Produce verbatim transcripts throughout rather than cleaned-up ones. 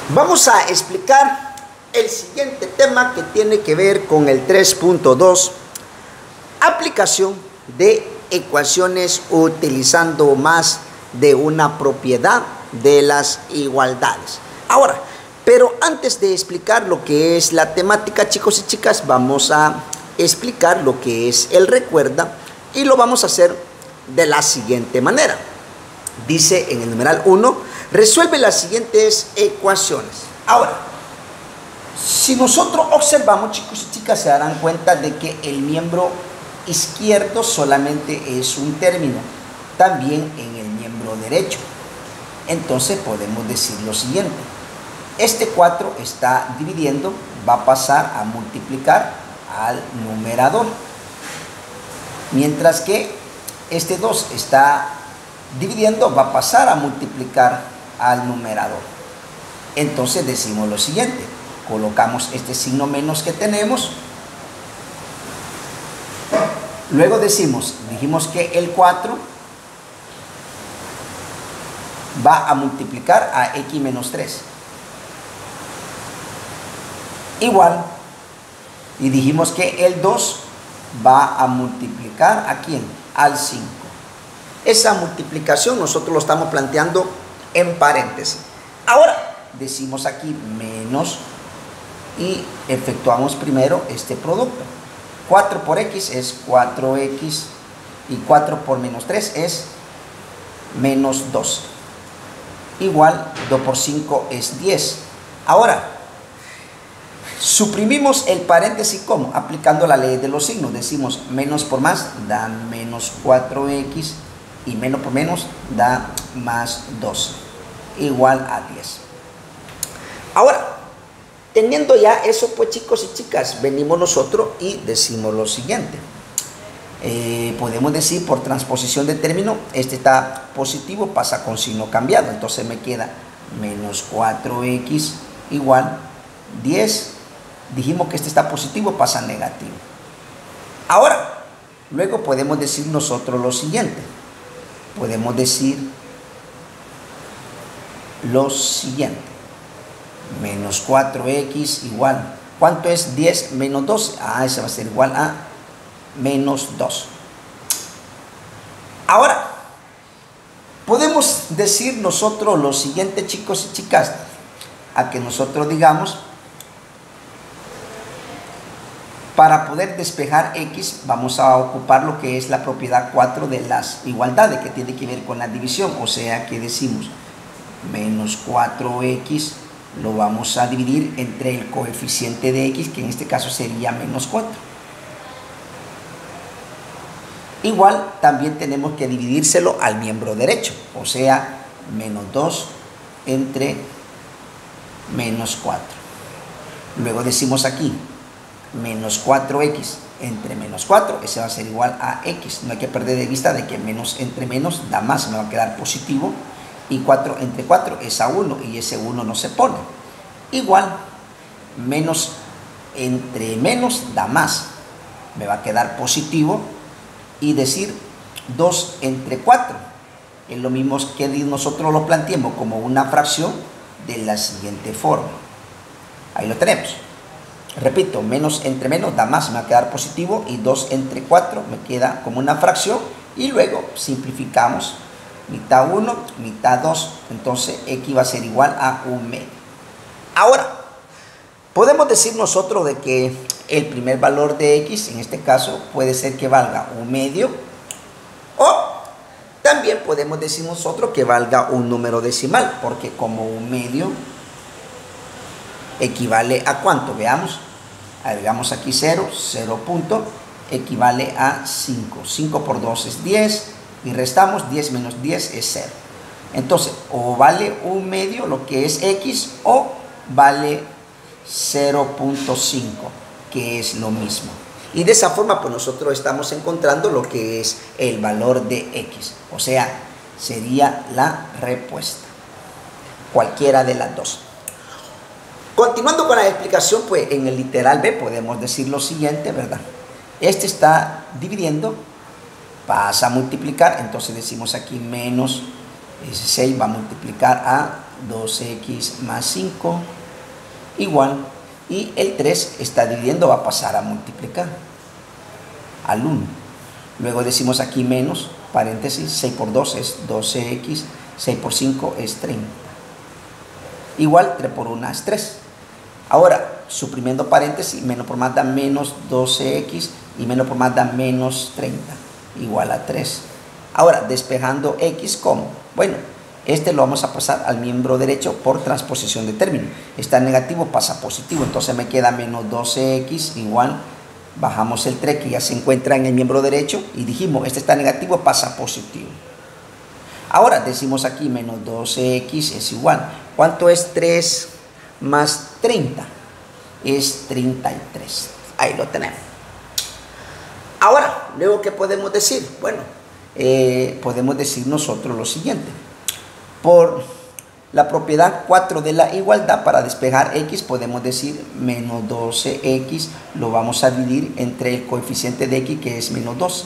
Vamos a explicar el siguiente tema que tiene que ver con el tres punto dos, aplicación de ecuaciones utilizando más de una propiedad de las igualdades. Ahora, pero antes de explicar lo que es la temática, chicos y chicas, vamos a explicar lo que es el recuerda y lo vamos a hacer de la siguiente manera. Dice en el numeral uno, resuelve las siguientes ecuaciones. Ahora, si nosotros observamos, chicos y chicas, se darán cuenta de que el miembro izquierdo solamente es un término, también en el miembro derecho. Entonces podemos decir lo siguiente: este cuatro está dividiendo, va a pasar a multiplicar al numerador, mientras que este dos está dividiendo, va a pasar a multiplicar al numerador. Entonces decimos lo siguiente, colocamos este signo menos que tenemos, luego decimos, dijimos que el cuatro va a multiplicar a x menos tres, igual, y dijimos que el dos va a multiplicar a quién, al cinco. Esa multiplicación nosotros lo estamos planteando en paréntesis. Ahora decimos aquí menos y efectuamos primero este producto. cuatro por x es cuatro x y cuatro por menos tres es menos dos. Igual, dos por cinco es diez. Ahora, suprimimos el paréntesis, ¿cómo? Aplicando la ley de los signos. Decimos menos por más da menos cuatro x y menos por menos da más dos, igual a diez. Ahora, teniendo ya eso, pues chicos y chicas, venimos nosotros y decimos lo siguiente. Eh, podemos decir por transposición de término, este está positivo, pasa con signo cambiado, entonces me queda menos cuatro x igual diez. Dijimos que este está positivo, pasa negativo. Ahora, luego podemos decir nosotros lo siguiente. Podemos decir lo siguiente. Menos cuatro x igual. ¿Cuánto es diez menos doce? Ah, ese va a ser igual a menos dos. Ahora, podemos decir nosotros lo siguiente, chicos y chicas, a que nosotros digamos, para poder despejar x, vamos a ocupar lo que es la propiedad cuatro de las igualdades, que tiene que ver con la división. O sea que decimos menos cuatro x lo vamos a dividir entre el coeficiente de x, que en este caso sería menos cuatro. Igual, también tenemos que dividírselo al miembro derecho, o sea, menos dos entre menos cuatro. Luego decimos aquí, menos cuatro x entre menos cuatro, ese va a ser igual a x. No hay que perder de vista de que menos entre menos da más, me va a quedar positivo. Y cuatro entre cuatro es a uno, y ese uno no se pone. Igual, menos entre menos da más, me va a quedar positivo. Y decir dos entre cuatro es lo mismo que nosotros lo planteemos como una fracción de la siguiente forma. Ahí lo tenemos. Repito, menos entre menos da más, me va a quedar positivo, y dos entre cuatro me queda como una fracción, y luego simplificamos, mitad uno, mitad dos, entonces x va a ser igual a un medio. Ahora, podemos decir nosotros de que el primer valor de x, en este caso, puede ser que valga un medio, o también podemos decir nosotros que valga un número decimal, porque como un medio equivale a ¿cuánto? Veamos, agregamos aquí cero, cero punto, equivale a cinco. cinco por dos es diez, y restamos diez menos diez es cero. Entonces, o vale un medio, lo que es x, o vale cero punto cinco, que es lo mismo. Y de esa forma, pues nosotros estamos encontrando lo que es el valor de x. O sea, sería la respuesta, cualquiera de las dos. Continuando con la explicación, pues en el literal B podemos decir lo siguiente, ¿verdad? Este está dividiendo, pasa a multiplicar, entonces decimos aquí menos dieciséis va a multiplicar a dos equis más cinco igual, y el tres está dividiendo, va a pasar a multiplicar al uno. Luego decimos aquí menos, paréntesis, seis por dos es doce equis, seis por cinco es treinta. Igual, tres por uno es tres. Ahora, suprimiendo paréntesis, menos por más da menos doce equis y menos por más da menos treinta, igual a tres. Ahora, despejando x, ¿cómo? Bueno, este lo vamos a pasar al miembro derecho por transposición de término. Está negativo, pasa a positivo, entonces me queda menos doce equis igual, bajamos el tres que ya se encuentra en el miembro derecho y dijimos, este está negativo, pasa a positivo. Ahora decimos aquí menos doce equis es igual. ¿Cuánto es tres más treinta? Es treinta y tres. Ahí lo tenemos. Ahora, luego, ¿qué podemos decir? Bueno, eh, podemos decir nosotros lo siguiente. Por la propiedad cuatro de la igualdad, para despejar x, podemos decir menos doce equis lo vamos a dividir entre el coeficiente de x, que es menos doce.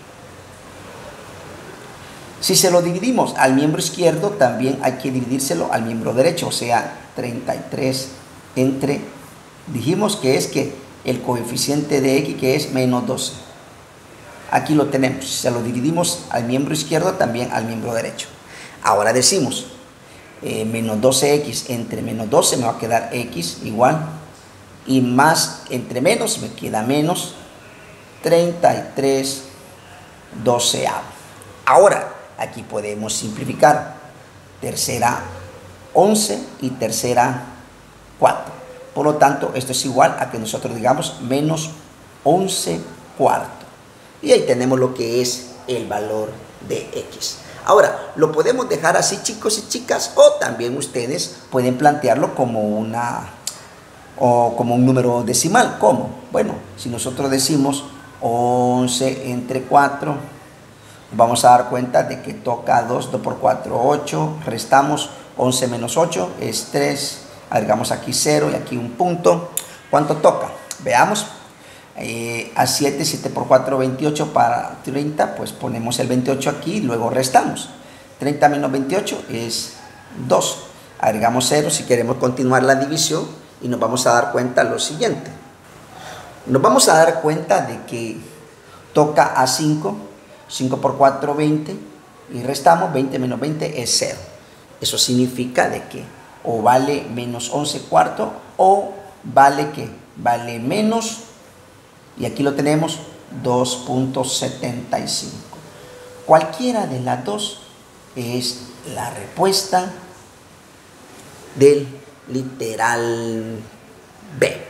Si se lo dividimos al miembro izquierdo, también hay que dividírselo al miembro derecho, o sea, treinta y tres entre, dijimos que es que el coeficiente de x, que es menos doce. Aquí lo tenemos, si se lo dividimos al miembro izquierdo, también al miembro derecho. Ahora decimos, eh, menos doce equis entre menos doce me va a quedar x igual, y más entre menos me queda menos treinta y tres doceavo. Ahora, aquí podemos simplificar, tercera once y tercera cuatro. Por lo tanto, esto es igual a que nosotros digamos menos once cuarto. Y ahí tenemos lo que es el valor de x. Ahora, lo podemos dejar así, chicos y chicas, o también ustedes pueden plantearlo como una o como un número decimal. ¿Cómo? Bueno, si nosotros decimos once entre cuatro, vamos a dar cuenta de que toca dos, dos por cuatro, ocho, restamos once menos ocho, es tres, agregamos aquí cero y aquí un punto. ¿Cuánto toca? Veamos. Eh, a siete, siete por cuatro, veintiocho, para treinta, pues ponemos el veintiocho aquí y luego restamos. treinta menos veintiocho es dos. Agregamos cero si queremos continuar la división y nos vamos a dar cuenta lo siguiente. Nos vamos a dar cuenta de que toca a cinco, cinco por cuatro, veinte, y restamos, veinte menos veinte es cero. Eso significa de que o vale menos once cuarto o vale que vale menos, y aquí lo tenemos, dos punto setenta y cinco. Cualquiera de las dos es la respuesta del literal B.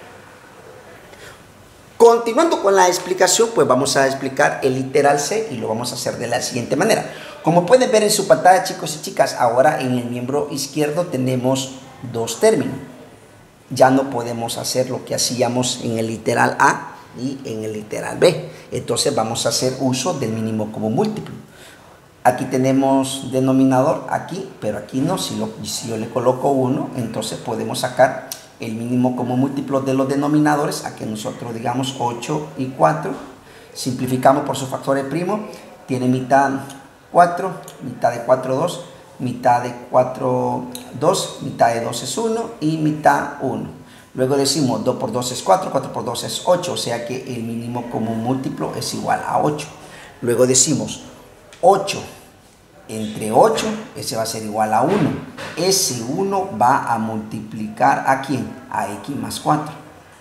Continuando con la explicación, pues vamos a explicar el literal C y lo vamos a hacer de la siguiente manera. Como pueden ver en su pantalla, chicos y chicas, ahora en el miembro izquierdo tenemos dos términos. Ya no podemos hacer lo que hacíamos en el literal A y en el literal B. Entonces vamos a hacer uso del mínimo común múltiplo. Aquí tenemos denominador aquí, pero aquí no. Si, lo, si yo le coloco uno, entonces podemos sacar el mínimo común múltiplo de los denominadores, a que nosotros digamos ocho y cuatro. Simplificamos por sus factores primos. Tiene mitad cuatro, mitad de cuatro dos, mitad de cuatro dos, mitad de dos es uno y mitad uno. Luego decimos dos por dos es cuatro, cuatro por dos es ocho, o sea que el mínimo común múltiplo es igual a ocho. Luego decimos ocho entre ocho, ese va a ser igual a uno. Ese uno va a multiplicar ¿a quién? A x más cuatro.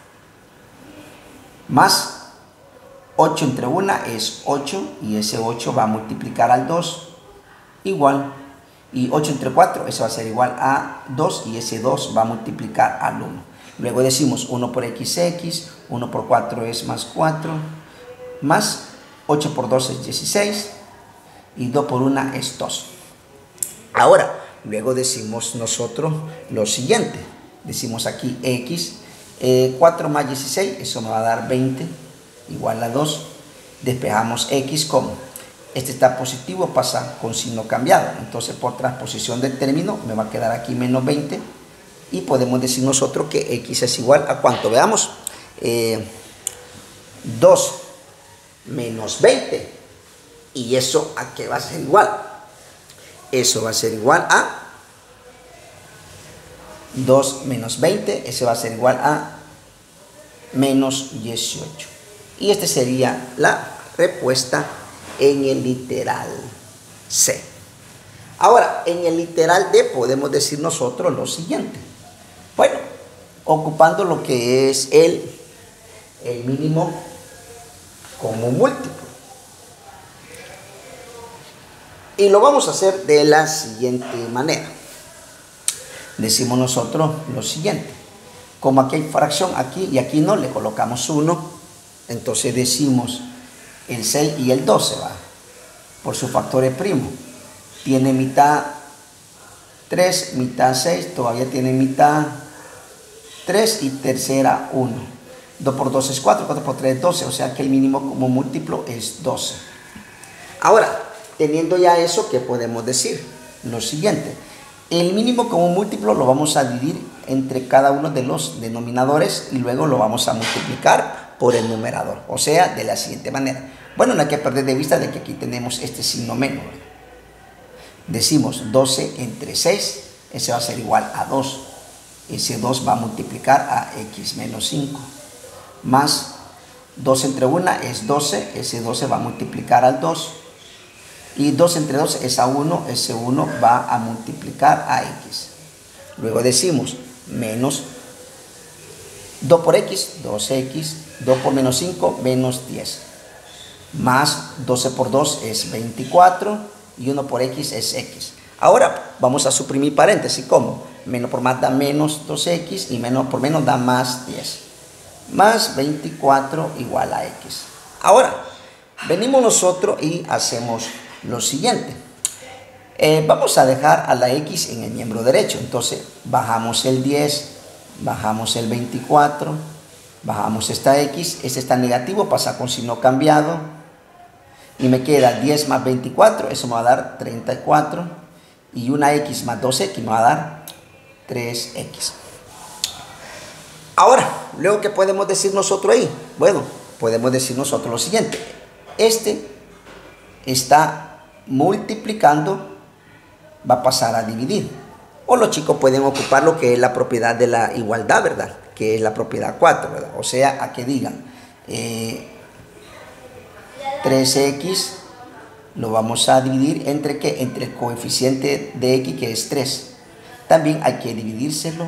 Más ocho entre uno es ocho, y ese ocho va a multiplicar al dos, igual. Y ocho entre cuatro, ese va a ser igual a dos, y ese dos va a multiplicar al uno. Luego decimos uno por x, x, uno por cuatro es más cuatro, más ocho por dos es dieciséis, y dos por uno es dos. Ahora, luego decimos nosotros lo siguiente. Decimos aquí x, eh, cuatro más dieciséis, eso me va a dar veinte, igual a dos. Despejamos x, como este está positivo, pasa con signo cambiado. Entonces, por transposición del término, me va a quedar aquí menos veinte. Y podemos decir nosotros que x es igual a ¿cuánto? Veamos. Eh, dos menos veinte. ¿Y eso a qué va a ser igual? Eso va a ser igual a dos menos veinte, ese va a ser igual a menos dieciocho. Y esta sería la respuesta en el literal C. Ahora, en el literal D podemos decir nosotros lo siguiente. Bueno, ocupando lo que es el, el mínimo como múltiplo. Y lo vamos a hacer de la siguiente manera. Decimos nosotros lo siguiente. Como aquí hay fracción aquí y aquí no, le colocamos uno. Entonces decimos el seis y el doce va por sus factores primos. Tiene mitad tres, mitad seis, todavía tiene mitad tres y tercera uno. dos por dos es cuatro, cuatro por tres es doce, o sea que el mínimo como múltiplo es doce. Ahora, teniendo ya eso, ¿qué podemos decir? Lo siguiente, el mínimo como múltiplo lo vamos a dividir entre cada uno de los denominadores y luego lo vamos a multiplicar por el numerador, o sea, de la siguiente manera. Bueno, no hay que perder de vista de que aquí tenemos este signo menos. Decimos doce entre seis, ese va a ser igual a dos. Ese dos va a multiplicar a x menos cinco. Más dos entre uno es doce, ese doce va a multiplicar al dos. Y dos entre dos es a uno, ese uno va a multiplicar a x. Luego decimos menos dos por x, dos x, dos por menos cinco, menos diez. Más doce por dos es veinticuatro. Y uno por x es x. Ahora vamos a suprimir paréntesis. ¿Cómo? Menos por más da menos dos x y menos por menos da más diez. Más veinticuatro igual a x. Ahora, venimos nosotros y hacemos lo siguiente. Eh, vamos a dejar a la x en el miembro derecho. Entonces, bajamos el diez, bajamos el veinticuatro, bajamos esta x. Este está negativo, pasa con signo cambiado. Y me queda diez más veinticuatro, eso me va a dar treinta y cuatro. Y una x más dos x me va a dar tres x. Ahora, luego, ¿qué podemos decir nosotros ahí? Bueno, podemos decir nosotros lo siguiente. Este está multiplicando, va a pasar a dividir. O los chicos pueden ocupar lo que es la propiedad de la igualdad, ¿verdad? Que es la propiedad cuatro, ¿verdad? O sea, a que digan... Eh, tres x lo vamos a dividir entre ¿qué? Entre el coeficiente de x, que es tres. También hay que dividírselo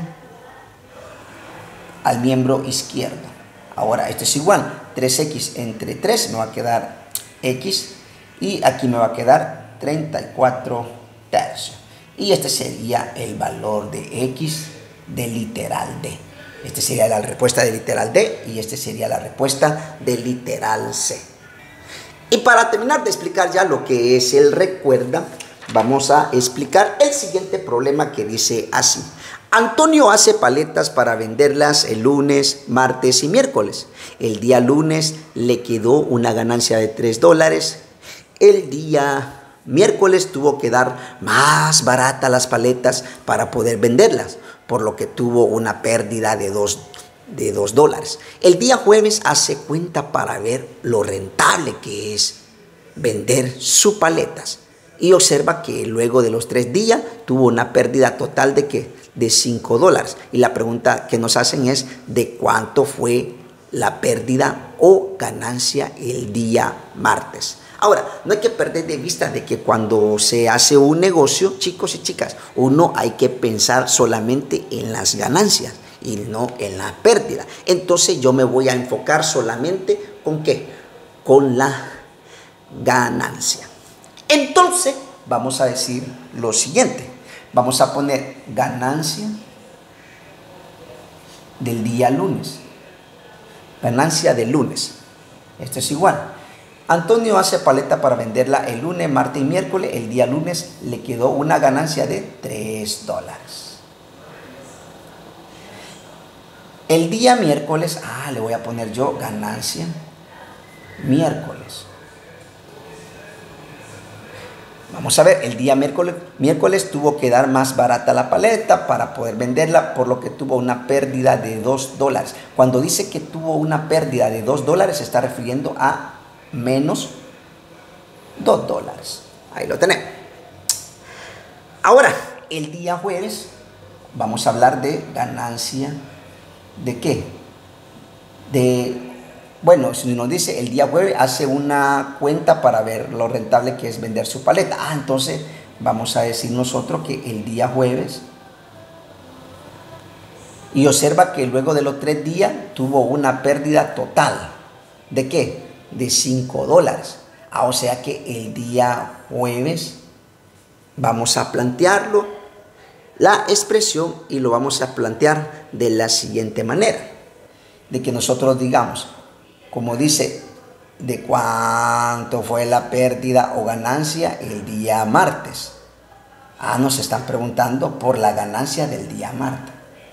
al miembro izquierdo. Ahora, esto es igual. tres x entre tres me va a quedar x. Y aquí me va a quedar treinta y cuatro tercios. Y este sería el valor de x de literal D. Esta sería la respuesta de literal D y esta sería la respuesta de literal C. Y para terminar de explicar ya lo que es el recuerda, vamos a explicar el siguiente problema que dice así. Antonio hace paletas para venderlas el lunes, martes y miércoles. El día lunes le quedó una ganancia de tres dólares. El día miércoles tuvo que dar más barata las paletas para poder venderlas, por lo que tuvo una pérdida de dos dólares. de dos dólares. El día jueves hace cuenta para ver lo rentable que es vender sus paletas y observa que luego de los tres días tuvo una pérdida total de que de cinco dólares. Y la pregunta que nos hacen es de cuánto fue la pérdida o ganancia el día martes. Ahora, no hay que perder de vista de que cuando se hace un negocio, chicos y chicas, uno hay que pensar solamente en las ganancias y no en la pérdida. Entonces yo me voy a enfocar solamente ¿con qué? Con la ganancia. Entonces vamos a decir lo siguiente. Vamos a poner ganancia del día lunes. Ganancia del lunes. Esto es igual. Antonio hace paleta para venderla el lunes, martes y miércoles. El día lunes le quedó una ganancia de tres dólares. El día miércoles, ah, le voy a poner yo ganancia miércoles. Vamos a ver, el día miércoles, miércoles tuvo que dar más barata la paleta para poder venderla, por lo que tuvo una pérdida de dos dólares. Cuando dice que tuvo una pérdida de dos dólares, se está refiriendo a menos dos dólares. Ahí lo tenemos. Ahora, el día jueves, vamos a hablar de ganancia. ¿De qué? De, bueno, si nos dice el día jueves, hace una cuenta para ver lo rentable que es vender su paleta. Ah, entonces vamos a decir nosotros que el día jueves, y observa que luego de los tres días tuvo una pérdida total. ¿De qué? De cinco dólares. Ah, o sea que el día jueves vamos a plantearlo, la expresión, y lo vamos a plantear de la siguiente manera. De que nosotros digamos, como dice, de cuánto fue la pérdida o ganancia el día martes. Ah, nos están preguntando por la ganancia del día martes.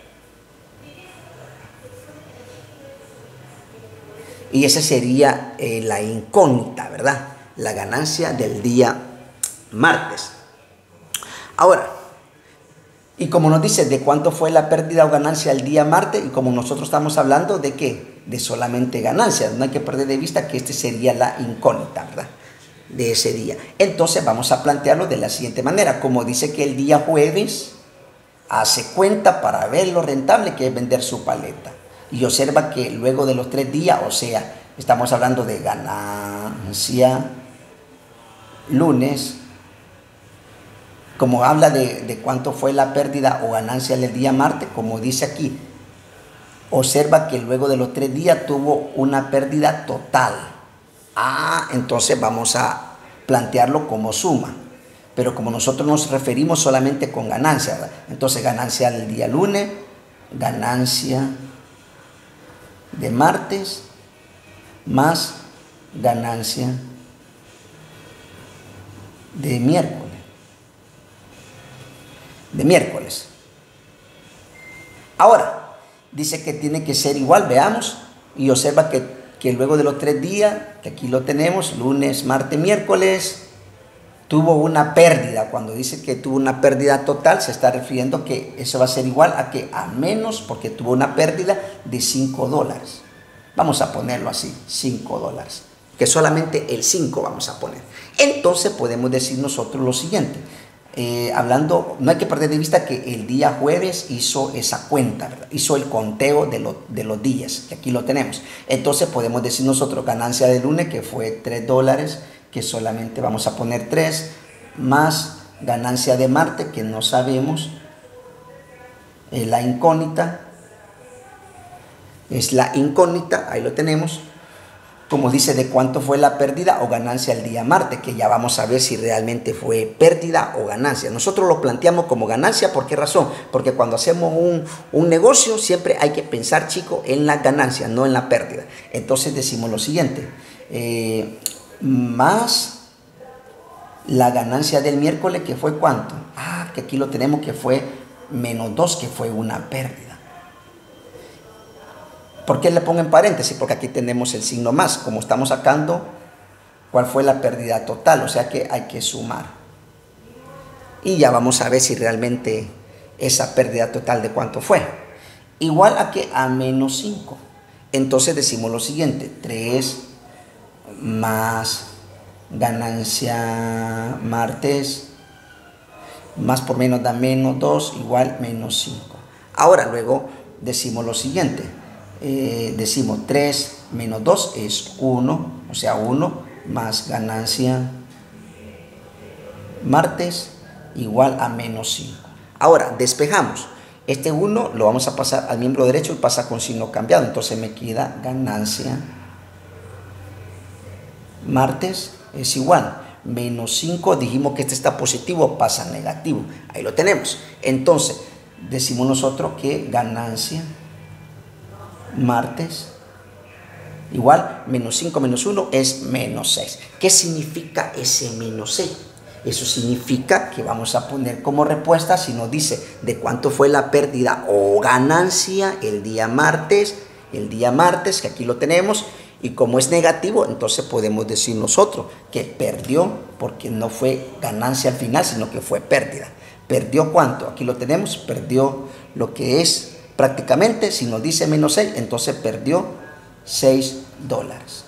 Y esa sería eh, la incógnita, ¿verdad? La ganancia del día martes. Ahora, y como nos dice de cuánto fue la pérdida o ganancia el día martes, y como nosotros estamos hablando de qué, de solamente ganancias, no hay que perder de vista que este sería la incógnita, ¿verdad? De ese día. Entonces vamos a plantearlo de la siguiente manera. Como dice que el día jueves hace cuenta para ver lo rentable que es vender su paleta. Y observa que luego de los tres días, o sea, estamos hablando de ganancia lunes, como habla de, de cuánto fue la pérdida o ganancia del día martes, como dice aquí, observa que luego de los tres días tuvo una pérdida total. Ah, entonces vamos a plantearlo como suma. Pero como nosotros nos referimos solamente con ganancia, ¿verdad? Entonces ganancia del día lunes, ganancia de martes, más ganancia de miércoles. De miércoles. Ahora, dice que tiene que ser igual, veamos, y observa que, que luego de los tres días, que aquí lo tenemos, lunes, martes, miércoles, tuvo una pérdida. Cuando dice que tuvo una pérdida total, se está refiriendo que eso va a ser igual a que a menos, porque tuvo una pérdida de cinco dólares. Vamos a ponerlo así, cinco dólares. Que solamente el cinco vamos a poner. Entonces podemos decir nosotros lo siguiente. Eh, hablando, no hay que perder de vista que el día jueves hizo esa cuenta, ¿verdad? Hizo el conteo de, lo, de los días, que aquí lo tenemos. Entonces podemos decir nosotros ganancia de lunes, que fue tres dólares, que solamente vamos a poner tres, más ganancia de martes, que no sabemos, eh, la incógnita, es la incógnita, ahí lo tenemos. Como dice, de cuánto fue la pérdida o ganancia el día martes, que ya vamos a ver si realmente fue pérdida o ganancia. Nosotros lo planteamos como ganancia, ¿por qué razón? Porque cuando hacemos un, un negocio siempre hay que pensar, chicos, en la ganancia, no en la pérdida. Entonces decimos lo siguiente, eh, más la ganancia del miércoles, que fue ¿cuánto? Ah, que aquí lo tenemos, que fue menos dos, que fue una pérdida. ¿Por qué le pongo en paréntesis? Porque aquí tenemos el signo más, como estamos sacando cuál fue la pérdida total, o sea que hay que sumar. Y ya vamos a ver si realmente esa pérdida total de cuánto fue. Igual a que a menos cinco. Entonces decimos lo siguiente, tres más ganancia martes, más por menos da menos dos, igual menos cinco. Ahora luego decimos lo siguiente. Eh, decimos tres menos dos es uno, o sea uno más ganancia martes igual a menos cinco. Ahora despejamos, este uno lo vamos a pasar al miembro derecho y pasa con signo cambiado, entonces me queda ganancia martes es igual menos cinco, dijimos que este está positivo, pasa negativo, ahí lo tenemos. Entonces decimos nosotros que ganancia martes igual menos cinco menos uno es menos seis. ¿Qué significa ese menos seis? Eso significa que vamos a poner como respuesta, si nos dice de cuánto fue la pérdida o ganancia el día martes, el día martes, que aquí lo tenemos, y como es negativo, entonces podemos decir nosotros que perdió, porque no fue ganancia al final, sino que fue pérdida. ¿Perdió cuánto? Aquí lo tenemos, perdió lo que es prácticamente, si nos dice menos seis, entonces perdió seis dólares.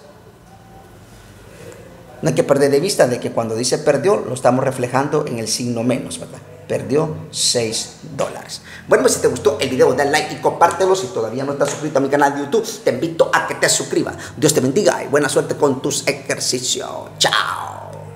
No hay que perder de vista de que cuando dice perdió, lo estamos reflejando en el signo menos, ¿verdad? perdió seis dólares. Bueno, pues si te gustó el video, dale like y compártelo. Si todavía no estás suscrito a mi canal de YouTube, te invito a que te suscribas. Dios te bendiga y buena suerte con tus ejercicios. Chao.